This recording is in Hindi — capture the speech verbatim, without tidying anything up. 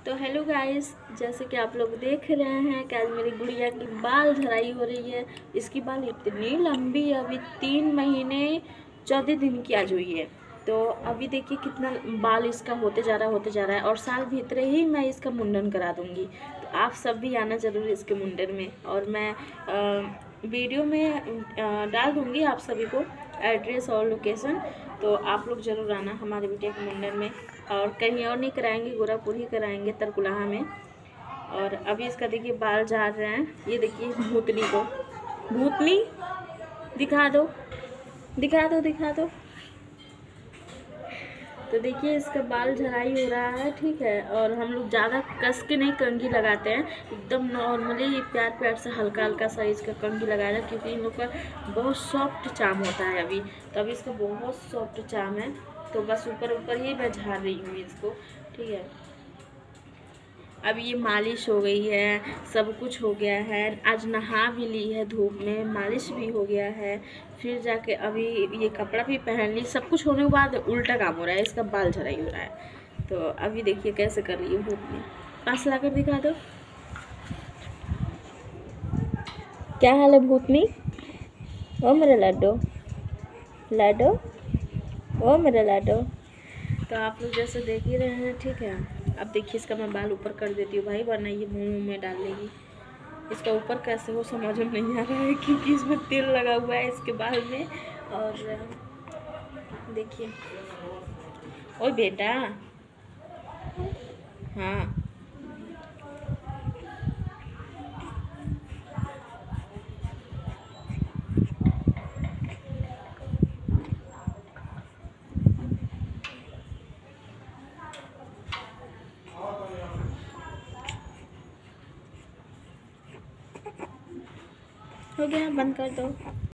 तो हेलो गाइस, जैसे कि आप लोग देख रहे हैं कि आज मेरी गुड़िया की बाल झड़ाई हो रही है। इसकी बाल इतनी लंबी है, अभी तीन महीने चौदह दिन की आज हुई है। तो अभी देखिए कितना बाल इसका होते जा रहा है होते जा रहा है और साल भीतरे ही मैं इसका मुंडन करा दूंगी। तो आप सब भी आना ज़रूर इसके मुंडन में, और मैं आ, वीडियो में आ, डाल दूंगी आप सभी को एड्रेस और लोकेशन। तो आप लोग ज़रूर आना हमारे बेटे के मुंडन में, और कहीं और नहीं कराएंगे, गोरापुर ही कराएंगे, तरकुलहा में। और अभी इसका देखिए बाल झाड़ रहे हैं। ये देखिए भूतनी को, भूतनी दिखा दो दिखा दो दिखा दो। तो देखिए इसका बाल झड़ाई हो रहा है, ठीक है। और हम लोग ज़्यादा कस के नहीं कंघी लगाते हैं, एकदम नॉर्मली प्यार प्यार से हल्का हल्का सा इसका कंघी लगाया जाए, क्योंकि इन लोग का बहुत सॉफ्ट चाम होता है अभी। तो अभी इसका बहुत सॉफ्ट चाम है, तो बस ऊपर ऊपर ही मैं झाड़ रही हूँ इसको, ठीक है। अब ये मालिश हो गई है, सब कुछ हो गया है। आज नहा भी ली है, धूप में मालिश भी हो गया है। फिर जाके अभी ये कपड़ा भी पहन ली, सब कुछ होने के बाद उल्टा काम हो रहा है, इसका बाल झड़ाई हो रहा है। तो अभी देखिए कैसे कर रही है धूप में। पास लाकर दिखा दो, क्या हाल है भूतनी? ओ मेरा लाडो लाडो, ओ मेरा लाडो। तो आप लोग जैसे देख ही रहे हैं, ठीक है। अब देखिए इसका मैं बाल ऊपर कर देती हूँ भाई, वरना ये मुंह में डाल लेगी। इसका ऊपर कैसे हो समझ में नहीं आ रहा है, क्योंकि इसमें तेल लगा हुआ है इसके बाल में। और देखिए, ओए बेटा, हाँ हो गया, बंद कर दो।